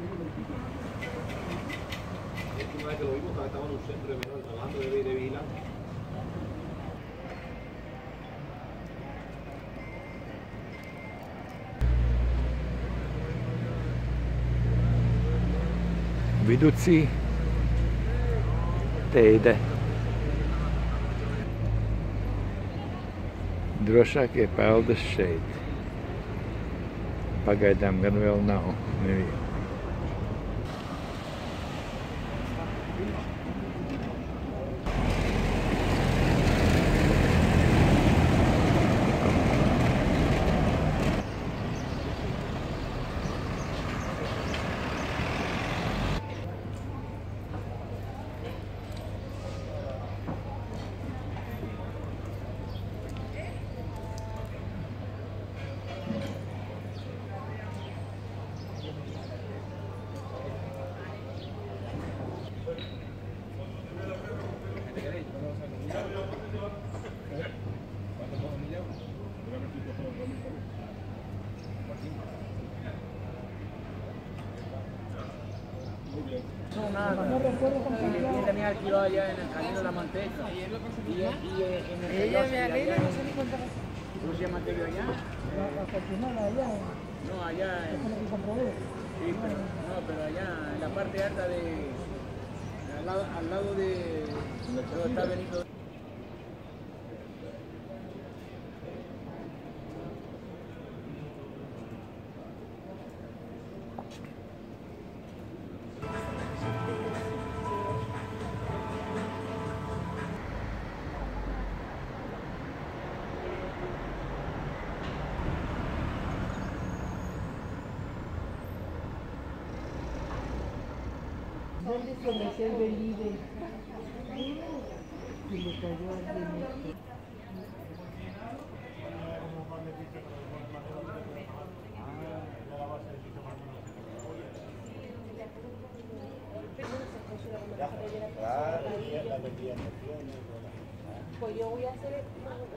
La última vez que lo vimos estaba en un centro de menores trabajando de vigilante. Vidúci tejde. Drošāk ir peldas šeit. Pagaidām gan vēl nav neviena. No, nada. Él tenía alquilado allá en el Camino de la Manteca. Y en el Ella me alegra, no sé ni cuánto. ¿Cómo se llama aquello allá? La fortunada allá. No, allá. Sí, pero allá, en la parte alta de. Al lado de. Donde está Benito. ¿Dónde se le hace el Belive? Y le cayó al dinero. Pues yo voy a hacer